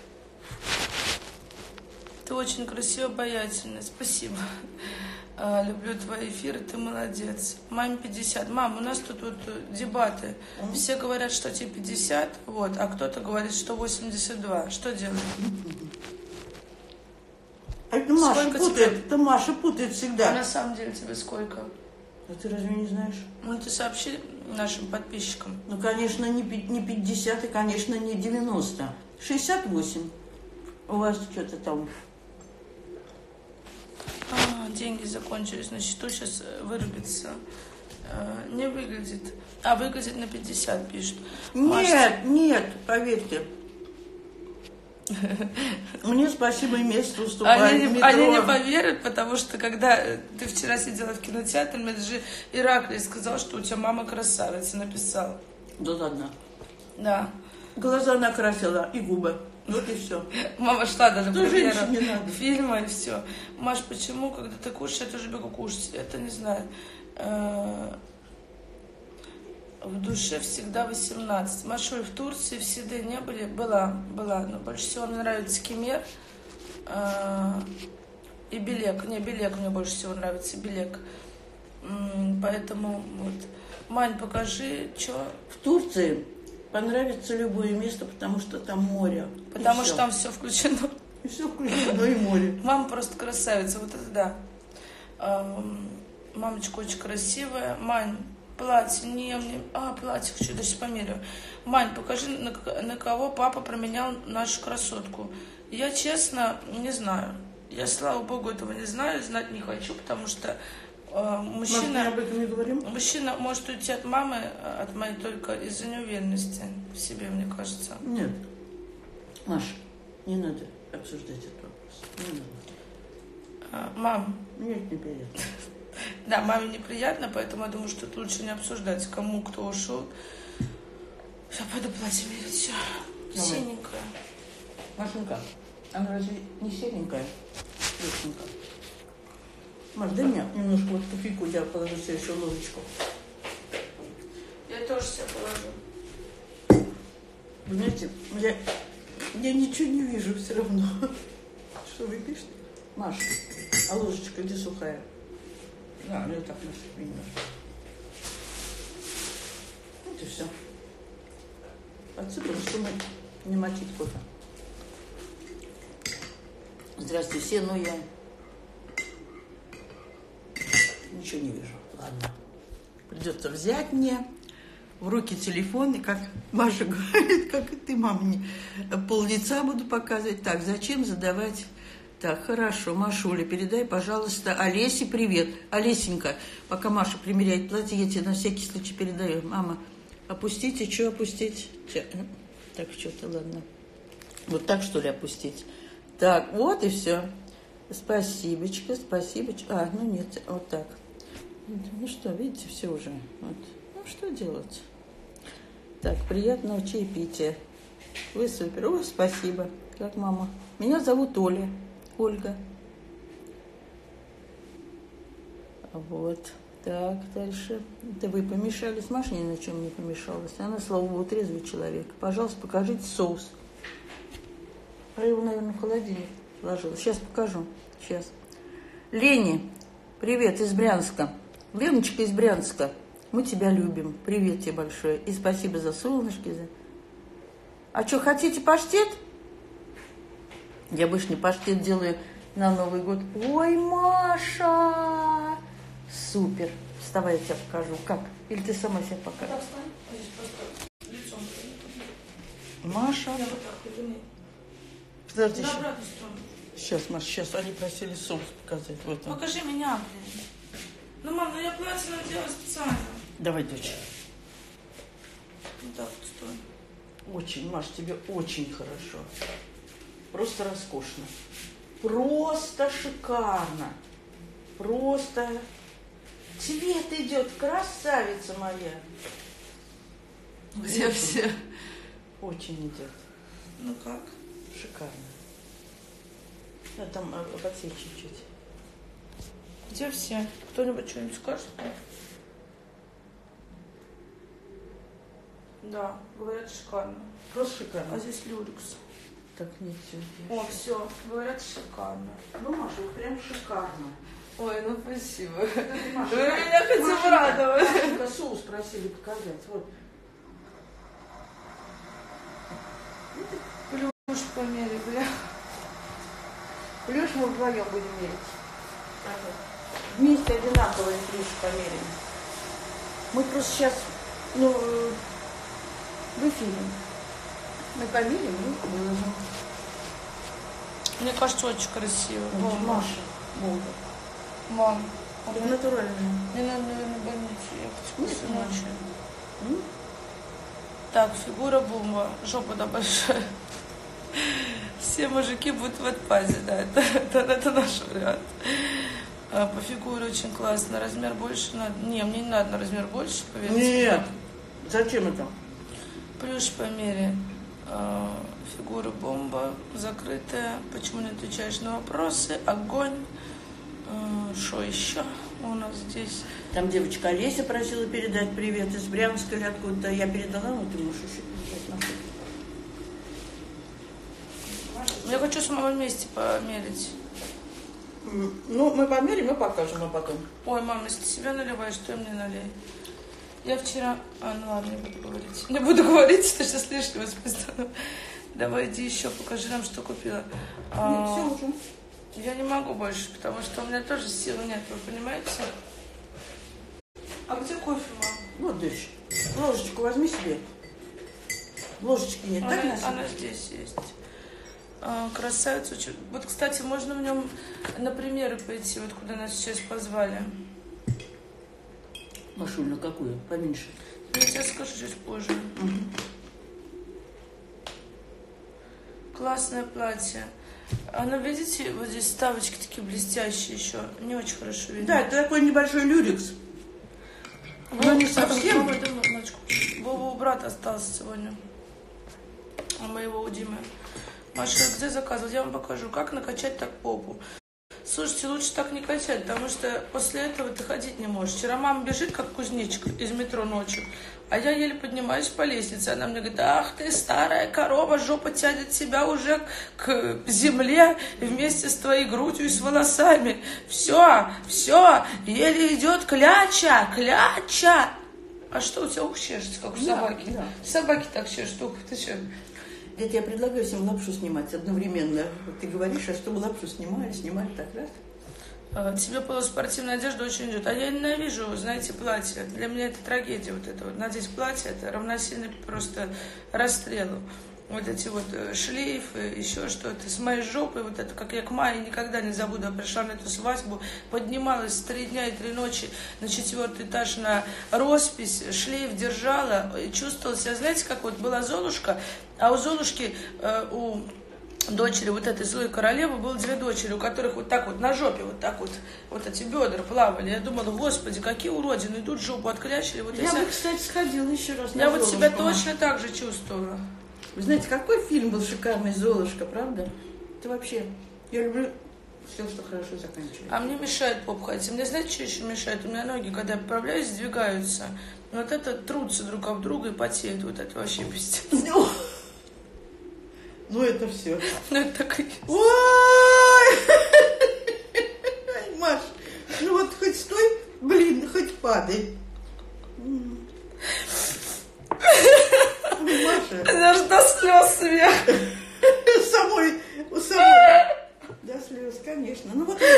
Ты очень красиво, обаятельная. Спасибо. Люблю твои эфиры, ты молодец. Маме 50. Мам, у нас тут вот дебаты. Все говорят, что тебе 50, вот, а кто-то говорит, что 82. Что делать? Это Маша путает, это Маша путает всегда. А на самом деле тебе сколько? А ты разве не знаешь? Ну, ты сообщи нашим подписчикам. Ну, конечно, не 50 и, конечно, не 90. 68. У вас что-то там... Деньги закончились на счету, сейчас вырубится. Не выглядит. А выглядит на 50, пишут. Нет, нет, поверьте. Мне спасибо, место уступает. Они не поверят, потому что когда ты вчера сидела в кинотеатре, мне даже Ираклий сказал, что у тебя мама красавица, написал. Да ладно. Да. Глаза накрасила и губы. Вот и все. Мама шла даже на премьеру фильма и все. Маш, почему, когда ты кушаешь, я тоже бегу кушать? Это не знаю. В душе всегда 18. Машуль, в Турции в Сиде не были? Была. Но больше всего мне нравится Кемер и Белек. Не, Белек мне больше всего нравится, Белек. Поэтому вот. Мань, покажи, что... В Турции понравится любое место, потому что там море. Потому что там все включено. И все включено, и море. Мама просто красавица, вот это да. Мамочка очень красивая. Мань, платье, платье хочу, даже померю. Мань, покажи, на кого папа променял нашу красотку. Я, честно, не знаю. Я, слава богу, этого не знаю, знать не хочу, потому что мужчина... об этом не говорим? Мужчина может уйти от мамы, от моей только из-за неуверенности в себе, мне кажется. Нет. Маша, не надо обсуждать этот вопрос. Не надо. Мам. Мне это неприятно. Да, маме неприятно, поэтому я думаю, что это лучше не обсуждать, кому кто ушел. Я пойду платье мерить, все. Синенькое. Машенька, она разве не серенькая? Легенькая. Маш, дай мне немножко вот кофейку, я положу себе еще ложечку. Я тоже себе положу. Вы знаете, я ничего не вижу все равно. Что вы пишете? Маша, а ложечка где сухая? Да, я так насыпаю немножко. Вот и все. Отсыпала, чтобы не мочить кофе. Здравствуйте все, но я ничего не вижу. Ладно. Придется взять мне в руки телефон, и как Маша говорит, как и ты, мама, пол-лица буду показывать. Так, зачем задавать? Так, хорошо, Машуля, передай, пожалуйста, Олесе привет. Олесенька, пока Маша примеряет платье, я тебе на всякий случай передаю. Мама, опустите, что опустить? Так, что-то, ладно. Вот так, что ли, опустить? Так, вот и все. Спасибочка, спасибочка. А, ну нет, вот так. Ну что, видите, все уже. Вот. Ну, что делать? Так, приятного чаепития. Вы супер. Ой, спасибо. Как мама? Меня зовут Оля. Ольга. Вот. Так, дальше. Это вы помешались. Маша ни на чем не помешалась. Она, слава богу, трезвый человек. Пожалуйста, покажите соус. А я его, наверное, в холодильник положила. Сейчас покажу. Сейчас. Лене, привет из Брянска. Леночка из Брянска. Мы тебя любим. Привет тебе большое. И спасибо за солнышки. А что, хотите паштет? Я больше не паштет делаю на Новый год. Ой, Маша! Супер. Вставай, я тебе покажу. Как? Или ты сама себе покажешь? Маша. Подожди, сейчас, Маша, сейчас они просили соус показать. Вот он. Покажи меня, блин. Ну, мам, ну я платье надела специально. Давай, дочь. Вот так вот стой. Очень, Маш, тебе очень хорошо. Просто роскошно. Просто шикарно. Просто цвет идет, красавица моя. Где все? Очень идет. Ну как? Шикарно. А там подсечь чуть-чуть. Где все? Кто-нибудь что-нибудь скажет? Да, говорят шикарно. Просто шикарно. А здесь люрикс. Так, нет, все. О, все, говорят шикарно. Ну, Маша, прям шикарно. Ой, ну спасибо. Маша, Вы меня хотите радовать. Машенька, соус просили показать. Вот. Плюш померяй, бля. Плюш мы вдвоем будем мерить. Вместе одинаковые плюш померяем. Мы просто сейчас, в эфире. Мы померим и выложим. Мне кажется, очень красиво. Маша, Бога. Мам, Это натурально. мне надо, наверное, в больницу ехать после Нет, ночи. Так, фигура бомба, жопа да большая. Все мужики будут в отпаде, да, это наш вариант. По фигуре очень классно. Размер больше надо. Не, мне не надо на размер больше, поверьте. Нет. Зачем это? Плюш по мере. Фигура бомба, закрытая. Почему не отвечаешь на вопросы? Огонь. Что еще у нас здесь? Там девочка Олеся просила передать привет из Брянска или откуда-то. Я передала, но ты можешь еще передать. Я хочу с мамой вместе померить. Ну, мы померим и покажем, а потом. Ой, мам, если ты себя наливаешь, то и мне налей. Я вчера... ну ладно, не буду говорить. Не буду говорить, это сейчас лишнего смысла. Давай иди еще, покажи нам, что купила. Нет, все уже. Я не могу больше, потому что у меня тоже сил нет, вы понимаете? А где кофе, мам? Вот, дочь, ложечку возьми себе. Ложечки нет, так носить? Она здесь есть. Красавица. Вот, кстати, можно в нем на примеры пойти, вот куда нас сейчас позвали. Машуль, на какую? Поменьше. Я тебе скажу чуть позже. Классное платье. Оно, видите, вот здесь ставочки такие блестящие еще. Не очень хорошо видно. Да, это такой небольшой люрикс. Но не совсем. Вова у брата остался сегодня. А моего у Димы. Маша, где заказывать? Я вам покажу, как накачать так попу. Слушайте, лучше так не качать, потому что после этого ты ходить не можешь. Вчера мама бежит, как кузнечик, из метро ночью, а я еле поднимаюсь по лестнице. Она мне говорит: ах ты, старая корова, жопа тянет тебя уже к земле вместе с твоей грудью и с волосами. Все, еле идет кляча. А что у тебя ух чешется, как у Да, собаки? да. Собаки так чешут ух, ты что? Дядя, я предлагаю всем лапшу снимать одновременно. Вот ты говоришь, а чтобы лапшу снимали так раз. Тебе полуспортивная одежда очень идет. А я ненавижу, знаете, платье. Для меня это трагедия вот это вот. Надеть платье, это равносильно просто расстрелу. Вот эти вот шлейфы, еще что-то. С моей жопой, вот это, как я к Майе никогда не забуду. Я пришла на эту свадьбу, поднималась 3 дня и 3 ночи на 4-й этаж на роспись, шлейф держала, и чувствовала себя, знаете, как вот была Золушка, а у Золушки, у дочери вот этой злой королевы было 2 дочери, у которых вот так вот на жопе вот так вот эти бедра плавали. Я думала, господи, какие уродины, идут жопу отклячили. Вот Я бы, кстати, сходила еще раз на я вот себя Золушку. точно так же чувствовала. Вы знаете, какой фильм был шикарный, «Золушка», правда? Это вообще... Я люблю все, что хорошо заканчивается. А мне мешает поп ходить. Мне, знаете, что еще мешает? У меня ноги, когда я поправляюсь, сдвигаются. Вот это трутся друг об друга и потеют. Вот это вообще пиздец. Ну, это все. Ну, это так и... Ой! Маш, ну вот хоть стой, блин, хоть падай. Маша. Даже до слез смех. У самой. До слез, конечно. Ну вот.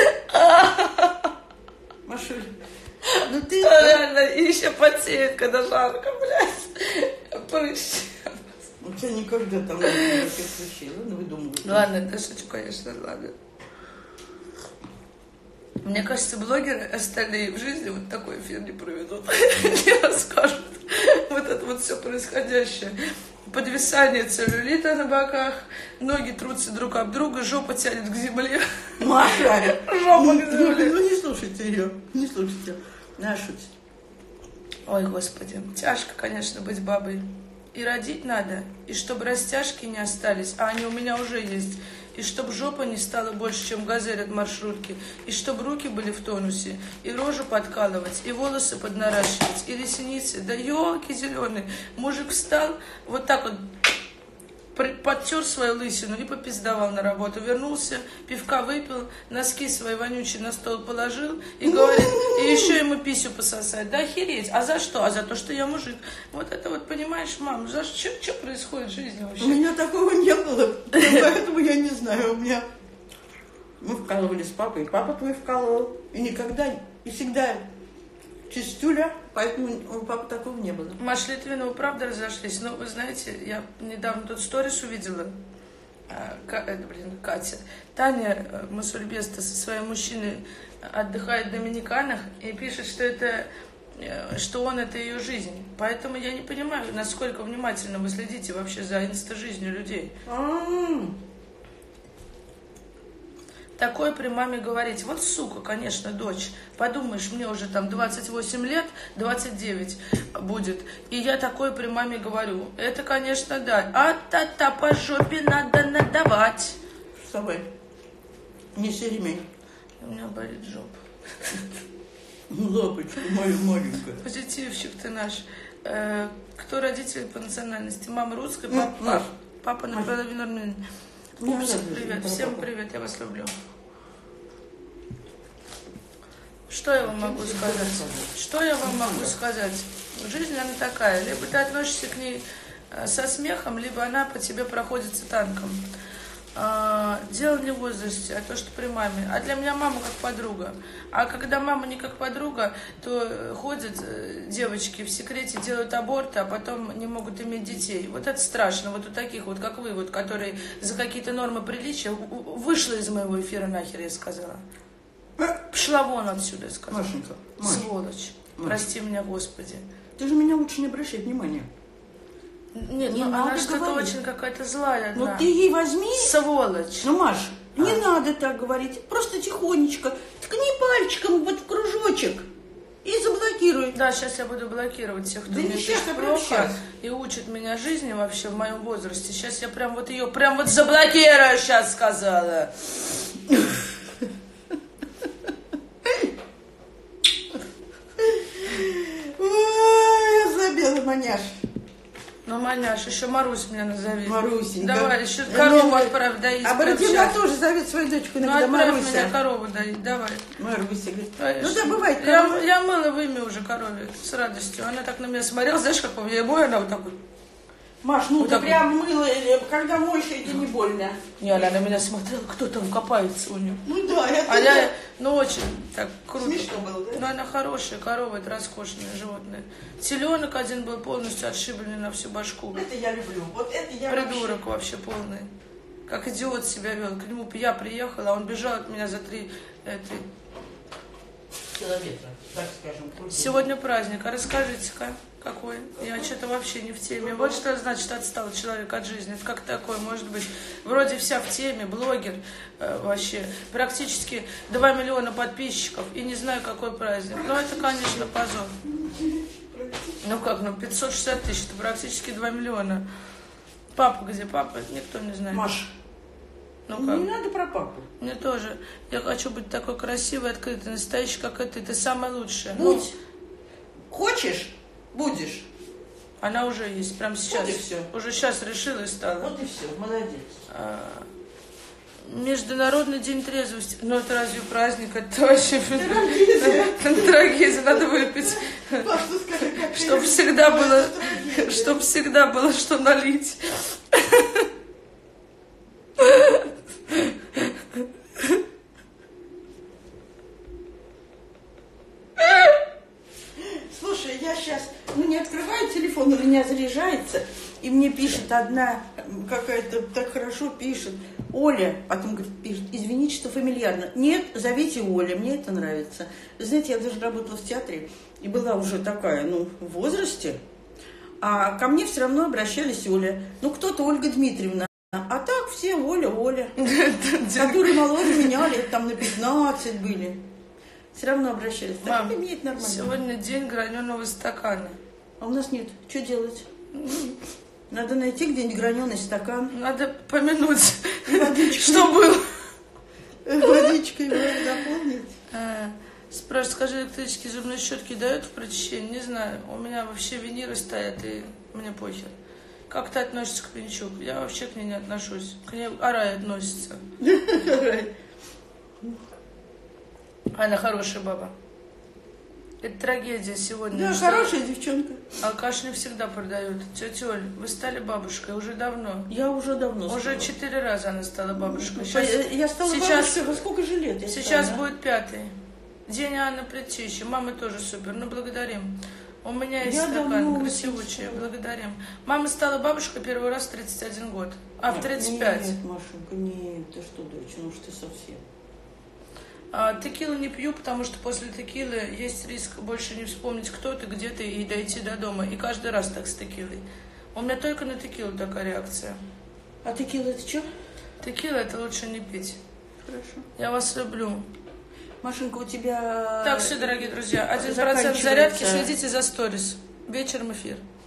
Машуль, ну ты... Реально, и еще потеет, когда жарко, блядь. Прыщ. У тебя никогда там не было таких вещей, ладно, выдумывай. Ладно, это шучу, конечно, ладно. Мне кажется, блогеры остальные в жизни вот такой эфир не проведут. Не расскажут вот это вот все происходящее. Подвисание целлюлита на боках, ноги трутся друг об друга, жопа тянет к земле. Маша! Жопа к земле. Ну не слушайте ее, не слушайте. Она шутит. Ой, господи, тяжко, конечно, быть бабой. И родить надо, и чтобы растяжки не остались, а они у меня уже есть. И чтобы жопа не стала больше, чем газель от маршрутки. И чтобы руки были в тонусе. И рожу подкалывать, и волосы поднаращивать, и ресницы. Да елки зеленые. Мужик встал, вот так вот подтер свою лысину и попиздовал на работу. Вернулся, пивка выпил, носки свои вонючие на стол положил и говорит, и еще ему писю пососать. Да охереть. А за что? А за то, что я мужик. Вот это вот, понимаешь, мам, за что происходит в жизни вообще? У меня такого не было, поэтому я не знаю. У меня... Мы вкалывали с папой, и папа твой вкалывал. И никогда, и всегда чистюля, поэтому у папы такого не было. Маш Литвинова, правда, разошлись. Но вы знаете, я недавно тут сторис увидела. Катя. Таня Масульбеста со своим мужчиной отдыхает в Доминиканах и пишет, что он это ее жизнь. Поэтому я не понимаю, насколько внимательно вы следите вообще за инста-жизнью людей. Такое при маме говорить. Вот сука, конечно, дочь. Подумаешь, мне уже там 28 лет, 29 будет. И я такое при маме говорю. Это, конечно, да. А-та-та, по жопе надо надавать. Вставай. Неси ремень. У меня болит жопа. Лапочка моя маленькая. Позитивщик ты наш. Кто родители по национальности? Мама русская, папа наполовину армянин. Пупсик, привет. Всем привет, я вас люблю. Что я вам могу сказать? Что я вам могу сказать? Жизнь, она такая. Либо ты относишься к ней со смехом, либо она по тебе проходится танком. Дело не в возрасте, а то, что при маме. А для меня мама как подруга. А когда мама не как подруга, то ходят девочки в секрете, делают аборты, а потом не могут иметь детей. Вот это страшно. Вот у таких вот, как вы, вот, которые за какие-то нормы приличия вышла из моего эфира нахер, я сказала. Пошла вон отсюда, я сказала. Машенька, Сволочь. Маша. Прости меня, Господи. Ты же меня лучше не обращай внимания. Нет, Не ну она надо что-то говорить. очень какая-то злая Ну одна. ты ей возьми. Сволочь. Ну, Маш, не надо так говорить. Просто тихонечко. Ткни пальчиком вот в кружочек. И заблокируй. Да, сейчас я буду блокировать всех, кто Да мне не сейчас, пишет а прямо плохо сейчас. и учит меня жизни вообще в моем возрасте. Сейчас я прям вот ее прям вот заблокирую, сейчас сказала. Ой, я забила, маняш. Но Маняш, еще Марусь меня назови. Марусенька. Давай, еще корову отправь доить. А Бородина тоже зовет свою дочку Ну, иногда отправь Маруся. меня корову доить, давай. Маруся говорит, Конечно. ну да, бывает корова. Я мыла в имя уже корове с радостью. Она так на меня смотрела, знаешь, как у меня мой, она вот так вот. Маш, ну Вот ты так прям мыла, когда моешь, это не больно. Не, она на меня смотрела, кто там копается у нее. Ну да, это А я, ну, очень так круто. смешно было, да? Но она хорошая корова, это роскошное животное. Теленок один был полностью отшибленный на всю башку. Это я люблю. Вот это я Придурок вообще полный. Как идиот себя вел. К нему я приехала, а он бежал от меня за 3 километра, так скажем. Сегодня праздник, а расскажите-ка, какой? Я что-то вообще не в теме. Вот что значит отстал человек от жизни. Это как такое может быть? Вроде вся в теме, блогер вообще. Практически 2 миллиона подписчиков и не знаю, какой праздник. Ну, это, конечно, позор. Ну как, 560 тысяч, это практически 2 миллиона. Папа где? Папа? Никто не знает. Маш, Ну не как? надо про папу. Мне тоже. Я хочу быть такой красивой, открытой, настоящей, как и ты. Ты самая лучшая. Будь. Хочешь, будешь. Она уже есть, прямо сейчас. Вот и всё. Уже сейчас решила и стала. Вот и все, молодец. Международный день трезвости. Ну, это разве праздник? Это вообще трагедия. Надо выпить. Чтобы всегда было что налить. Слушай, я сейчас, не открываю телефон, у меня заряжается, и мне пишет одна какая-то, так хорошо пишет, Оля, потом говорит, пишет, извините, что фамильярно. Нет, зовите Оля, мне это нравится. Вы знаете, я даже работала в театре, и была уже такая, в возрасте, а ко мне все равно обращались Оля. Ну, кто-то Ольга Дмитриевна, а так все Оля, которые моложе меня, лет там на 15 были. Все равно обращались. Мам, так мне это нормально. сегодня день граненого стакана. А у нас нет. Что делать? Надо найти где-нибудь граненый стакан. Надо помянуть, Водичкой. что было. Водичкой дополнить. Спрашивают, скажи, электрические зубные щетки дают в прочищение? Не знаю. У меня вообще виниры стоят, и мне похер. Как ты относишься к Пинчук? Я вообще к ней не отношусь. К ней Арай относится. Она хорошая баба. Это трагедия сегодня. Да, хорошая девчонка. Алкаш не всегда продают. Тетя Оль, вы стали бабушкой уже давно. Я уже давно Уже стала. 4 раза она стала бабушкой. Я стала бабушкой, во сколько же лет? Сейчас будет 5-й. День Анны Предтечи. Мамы тоже супер. Ну, благодарим. У меня есть стакан красивучий. Благодарим. Мама стала бабушкой первый раз в 31 год. А в 35. Нет, Машенька, нет. Ты что, дочь, ну уж ты совсем. Текилу не пью, потому что после текилы есть риск больше не вспомнить, кто ты, где ты, и дойти до дома. И каждый раз так с текилой. У меня только на текилу такая реакция. А текила это что? Текила это лучше не пить. Хорошо. Я вас люблю. Машенька, у тебя... Так, все, дорогие друзья, 1% заканчивается. зарядки, следите за сторис. Вечером эфир.